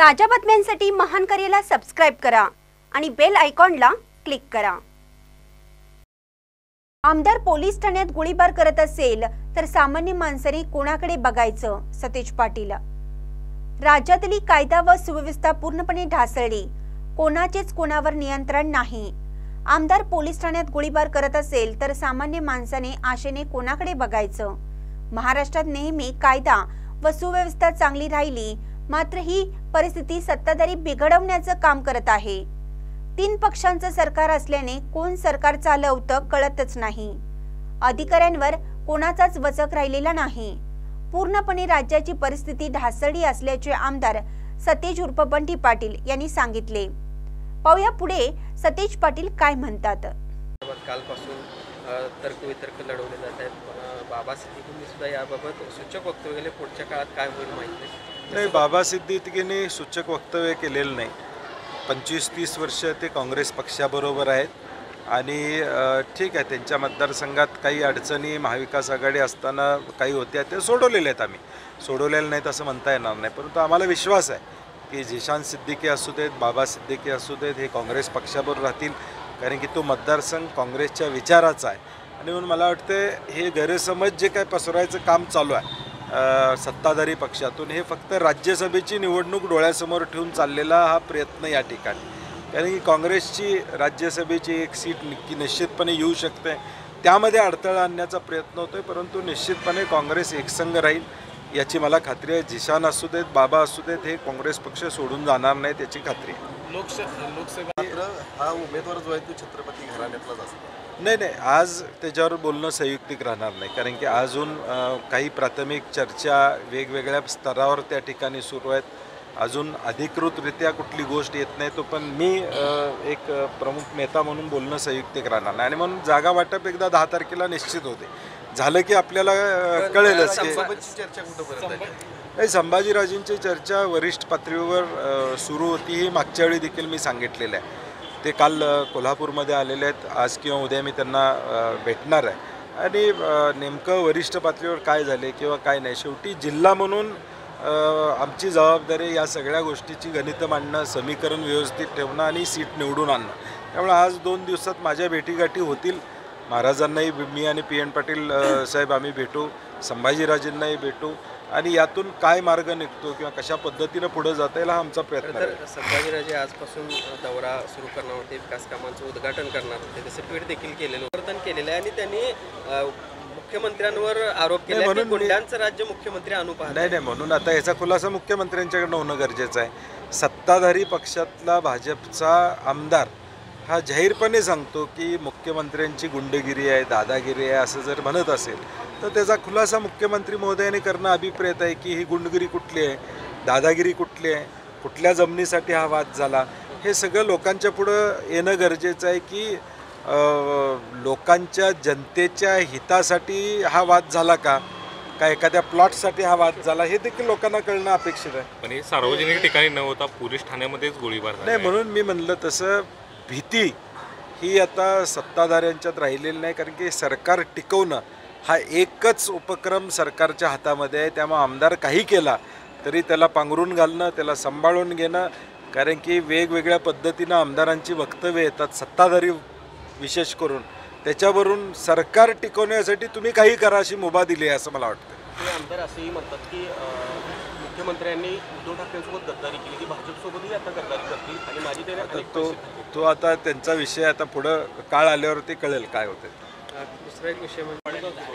ताज्या बातम्यांसाठी महान करेला सबस्क्राइब करा आणि बेल आयकॉनला क्लिक करा। आमदार पोलीस ठाण्यात गोळीबार करत असेल तर सामान्य माणसाने कोणाकडे बघायचं? सतेज पाटील। राज्यातली कायदा व सुव्यवस्था पूर्णपणे ढासळली, कोणाचेच कोणावर नियंत्रण नाही। आमदार पोलीस ठाण्यात गोळीबार करत असेल तर सामान्य माणसाने आशेने कोणाकडे बघायचं? महाराष्ट्रात नेहमी कायदा व सुव्यवस्था चांगली राहिली, मात्र ही परिस्थिती सत्ताधारी बिघडवण्याचं काम करत आहे। 3 पक्षांचं सरकार असल्याने कोण सरकार चालवतं कळतच नाही। अधिकाऱ्यांवर कोणाचाच वचक राहिलेला नाही। पूर्णपणे राज्याची परिस्थिती ढासळली असल्याचे आमदार सतेज उर्फ बंटी पाटील यांनी सांगितले। पाहूया पुढे सतेज पाटील काय म्हणतात। कालपासून तर्कवितर्क लढवले जात आहेत। बाबा सिद्दीकींनी सुद्धा याबाबत सूचक वक्तव्य केले। पुढच्या काळात काय होईल माहिती नाही। बाबा सिद्दीकींनी सूचक वक्तव्य केलेलं नाही। 25-30 वर्ष ते काँग्रेस पक्षाबरोबर आहेत आणि ठीक आहे, त्यांच्या मतदारसंघात काही अडचणी महाविकास आघाडी असताना काही होत्या, ते सोडवलेल्या आहेत। आम्ही सोडवलेल्या नाहीत असं म्हणता येणार नाही, परंतु आम्हाला विश्वास आहे की झिशान सिद्दीकी असू देत, बाबा सिद्दीकी असू देत, हे काँग्रेस पक्षाबरोबर राहतील, कारण की तो मतदारसंघ काँग्रेसच्या विचाराचा आहे। आणि म्हणून मला वाटतं हे गैरसमज जे काय पसरवायचं काम चालू आहे सत्ताधारी पक्षातून, हे फक्त राज्यसभेची निवडणूक डोळ्यासमोर ठेवून चाललेला हा प्रयत्न या ठिकाणी, कारण की काँग्रेसची राज्यसभेची एक सीट निश्चितपणे येऊ शकते, त्यामध्ये अडथळा आणण्याचा प्रयत्न होतोय, परंतु निश्चितपणे काँग्रेस एकसंघ राहील याची मला खात्री आहे। झिशान असू देत, बाबा असू देत, हे काँग्रेस पक्ष सोडून जाणार नाही याची खात्री आहे। लोकसभा हा उमेदवार जो आहे तो छत्रपती घराण्यातलाच असतो। नाही, आज त्याच्यावर बोलणं संयुक्तिक राहणार नाही, कारण की अजून काही प्राथमिक चर्चा वेगवेगळ्या स्तरावर त्या ठिकाणी सुरू आहेत। अजून अधिकृतरित्या कुठली गोष्ट येत नाही, तो पण मी एक प्रमुख नेता म्हणून बोलणं संयुक्तिक राहणार नाही। आणि म्हणून जागा वाटप एकदा 10 तारखेला निश्चित होते, झालं की आपल्याला कळेलच की चर्चा कुठंपर्यंत नाही। संभाजीराजेंची चर्चा वरिष्ठ पातळीवर सुरू होती, ही मागच्या वेळी देखील मी सांगितलेलं आहे। ते काल कोल्हापूरमध्ये आलेले आहेत, आज किंवा उद्या मी त्यांना भेटणार आहे आणि नेमकं वरिष्ठ पातळीवर काय झाले किंवा काय नाही, शेवटी जिल्हा म्हणून आमची जबाबदारी या सगळ्या गोष्टीची गणितं मांडणं, समीकरण व्यवस्थित ठेवणं आणि सीट निवडून आणणं। त्यामुळे आज 2 दिवसात माझ्या भेटीगाठी होतील। महाराजांनाही मी आणि PN पाटील साहेब आम्ही भेटू, संभाजीराजेंनाही भेटू आणि यातून काय मार्ग निघतो किंवा कशा पद्धतीनं पुढे जाता येईल हा आमचा प्रयत्न आहे। संभाजीराजे आजपासून दौरा सुरू करणार होते, विकास कामांचं उद्घाटन करणार होते, तसे ट्विट देखील केलेलं वर्तन केलेलं आहे आणि त्यांनी मुख्यमंत्र्यांवर आरोप केला की गुंडांचं राज्य मुख्यमंत्री अनुपात नाही, म्हणून आता याचा खुलासा मुख्यमंत्र्यांच्याकडनं होणं गरजेचं आहे। सत्ताधारी पक्षातला भाजपचा आमदार हा जाहीरपणे सांगतो की मुख्यमंत्र्यांची गुंडगिरी आहे, दादागिरी आहे असं जर म्हणत असेल तर त्याचा खुलासा मुख्यमंत्री महोदयांनी करणं अभिप्रेत आहे की ही गुंडगिरी कुठली आहे, दादागिरी कुठली आहे, कुठल्या जमिनीसाठी हा वाद झाला, हे सगळं लोकांच्या पुढं येणं गरजेचं आहे की लोकांच्या जनतेच्या हितासाठी हा वाद झाला का एखाद्या प्लॉटसाठी हा वाद झाला, हे देखील लोकांना कळणं अपेक्षित आहे। पण हे सार्वजनिक ठिकाणी न होता पोलीस ठाण्यामध्येच गोळीबार झाला नाही, म्हणून मी म्हणलं तसं भीती ही आता सत्ताधाऱ्यांच्यात राहिलेली नाही, कारण की सरकार टिकवणं हा एकच उपक्रम सरकारच्या हातामध्ये आहे। त्यामुळे आमदार काही केला तरी त्याला पांघरून घालणं, त्याला सांभाळून घेणं, कारण की वेगवेगळ्या पद्धतीनं आमदारांची वक्तव्य येतात सत्ताधारी विशेष करून, त्याच्यावरून सरकार टिकवण्यासाठी तुम्ही काही करा अशी मुभा दिली आहे असं मला वाटतं। आमदार असंही म्हणतात की मुख्यमंत्र्यांनी उद्धव ठाकरेंसोबत गद्दारी केली, की भाजपसोबतही आता गद्दारी करतील आणि माझी त्याने तो आता त्यांचा विषय, आता पुढं काळ आल्यावरती कळेल काय होतं। दुसरा एक विषय म्हणजे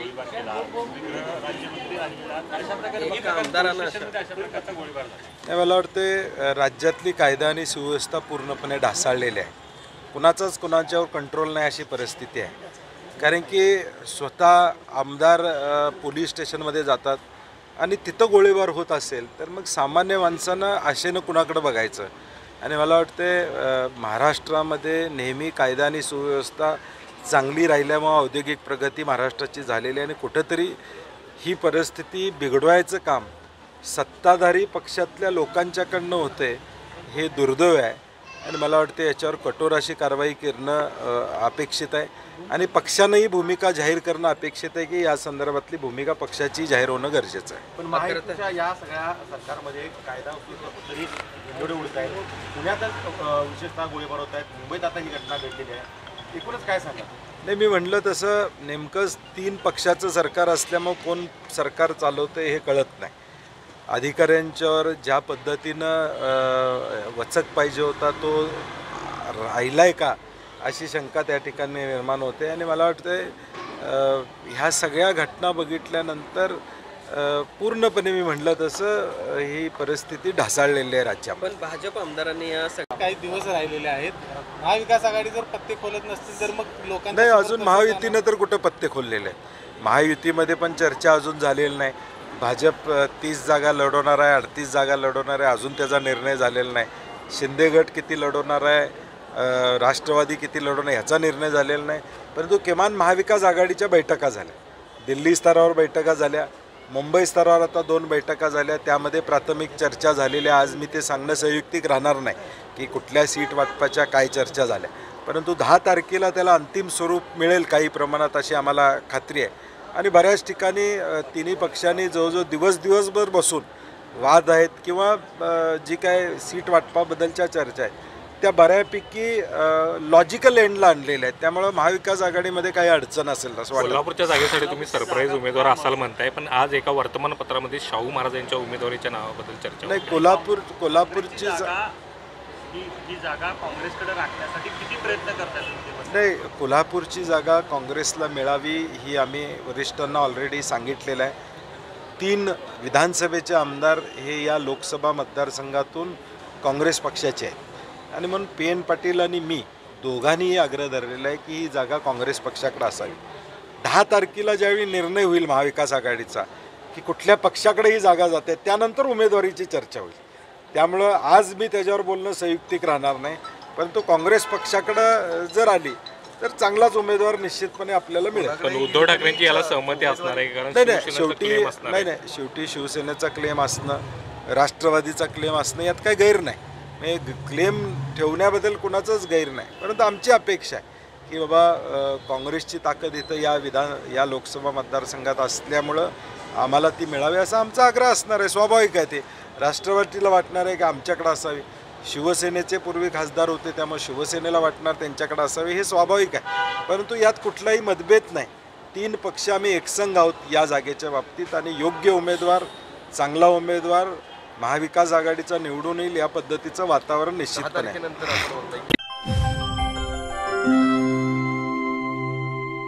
मला वाटते राज्यातली कायदा आणि सुव्यवस्था पूर्णपणे ढासळलेली आहे। कुणाचाच कुणाच्यावर कंट्रोल नाही अशी परिस्थिती आहे, कारण की स्वतः आमदार पोलीस स्टेशनमध्ये जातात आणि तिथं गोळीबार होत असेल तर मग सामान्य माणसानं आशेनं कुणाकडं बघायचं। आणि मला वाटते महाराष्ट्रामध्ये नेहमी कायदा आणि सुव्यवस्था चांगली राहिल्यामुळे औद्योगिक प्रगती महाराष्ट्राची झालेली आहे आणि कुठंतरी ही परिस्थिती बिघडवायचं काम सत्ताधारी पक्षातल्या लोकांच्याकडनं होते, हे दुर्दैव आहे। आणि मला वाटते याच्यावर कठोर अशी कारवाई करणं अपेक्षित आहे। आणि पक्षानंही भूमिका जाहीर करणं अपेक्षित आहे की या संदर्भातली भूमिका पक्षाची जाहीर होणं गरजेचं आहे. पण महायुतीच्या या सगळ्या सरकारमध्ये कायदा तरी एवढे उडत आहेत. पुण्यातच विशेषतः गोळीबार होत आहेत. मुंबईत आता ही घटना घडलेली आहे. एकूणच काय सांगा? नाही, मी म्हणलं तसं नेमकंच 3 पक्षाचं सरकार असल्यामुळं कोण सरकार चालवतं हे कळत नाही. अधिकाऱ्यांच्यावर ज्या पद्धतीनं वचक पाहिजे होता तो राहिलाय का अशी शंका त्या ठिकाणी निर्माण होते. आणि मला वाटतं ह्या सगळ्या घटना बघितल्यानंतर पूर्णपणे मी म्हटलं तसं ही परिस्थिती ढासळलेली आहे राज्यात. पण भाजप आमदारांनी या काही दिवस राहिलेले आहेत. महाविकास आघाडी जर पत्ते खोलत नसतील तर मग लोकांना नाही, अजून महायुतीनं तर कुठं पत्ते खोललेले आहेत. महायुतीमध्ये पण चर्चा अजून झालेली नाही. भाजप 30 जागा लढवणार आहे, 38 जागा लढवणार आहे, अजून त्याचा निर्णय झालेला नाही. शिंदे गट किती लढवणार आहे, राष्ट्रवादी किती लढवणार ह्याचा निर्णय झालेला नाही. परंतु किमान महाविकास आघाडीच्या बैठका झाल्या, दिल्ली स्तरावर बैठका झाल्या, मुंबई स्तरावर आता 2 बैठका झाल्या. त्यामध्ये प्राथमिक चर्चा झालेल्या. आज मी ते सांगणं संयुक्तिक राहणार नाही की कुठल्या सीट वाटपाच्या काय चर्चा झाल्या, परंतु 10 तारखेला त्याला अंतिम स्वरूप मिळेल काही प्रमाणात अशी आम्हाला खात्री आहे. आणि बऱ्याच ठिकाणी तिन्ही पक्षांनी जवळजवळ दिवसभर बसून वाद आहेत किंवा जी काय सीट वाटपाबद्दलच्या चर्चा आहेत त्या बऱ्यापैकी लॉजिकल एंडला आणलेल्या आहेत. त्यामुळं महाविकास आघाडीमध्ये काही अडचण असेल असं वाटतं. कोल्हापूरच्या जागेसाठी तुम्ही सरप्राईज उमेदवार असाल म्हणताय, पण आज एका वर्तमानपत्रामध्ये शाहू महाराज यांच्या उमेदवारीच्या नावाबद्दल चर्चा नाही, कोल्हापूरची ही जागा काँग्रेसकडे राखण्यासाठी किती प्रयत्न करतात? नाही, कोल्हापूरची जागा काँग्रेसला मिळावी ही आम्ही वरिष्ठांना ऑलरेडी सांगितलेलं आहे. 3 विधानसभेचे आमदार हे या लोकसभा मतदारसंघातून काँग्रेस पक्षाचे आहेत. आणि म्हणून PN पाटील आणि मी दोघांनीही आग्रह धरलेला आहे की ही जागा काँग्रेस पक्षाकडे असावी. 10 तारखेला ज्यावेळी निर्णय होईल महाविकास आघाडीचा की कुठल्या पक्षाकडे ही जागा जाते त्यानंतर उमेदवारीची चर्चा होईल. त्यामुळं आज मी त्याच्यावर बोलणं संयुक्तिक राहणार नाही. परंतु काँग्रेस पक्षाकडं जर आली तर चांगलाच उमेदवार निश्चितपणे आपल्याला मिळेल. पण उद्धव ठाकरेंची याला सहमती असणार आहे? कारण शेवटी शिवसेनेचा क्लेम असणं, राष्ट्रवादीचा क्लेम असणं यात काही गैर नाही. क्लेम ठेवण्याबद्दल कुणाचंच गैर नाही. परंतु आमची अपेक्षा आहे की बाबा काँग्रेसची ताकद इथं या लोकसभा मतदारसंघात असल्यामुळं आम्हाला ती मिळावी असा आमचा आग्रह असणार आहे. स्वाभाविक आहे ते. राष्ट्रवादीला वाटणार आहे की आमच्याकडे असावी, शिवसेनेचे पूर्वी खासदार होते त्यामुळे शिवसेनेला वाटणार त्यांच्याकडे असावे, हे स्वाभाविक आहे. परंतु यात कुठलाही मतभेद नाही. 3 पक्ष आम्ही एकसंघ आहोत या जागेच्या बाबतीत आणि योग्य उमेदवार, चांगला उमेदवार महाविकास आघाडीचा निवडून येईल या पद्धतीचं वातावरण निश्चितपणे आहे.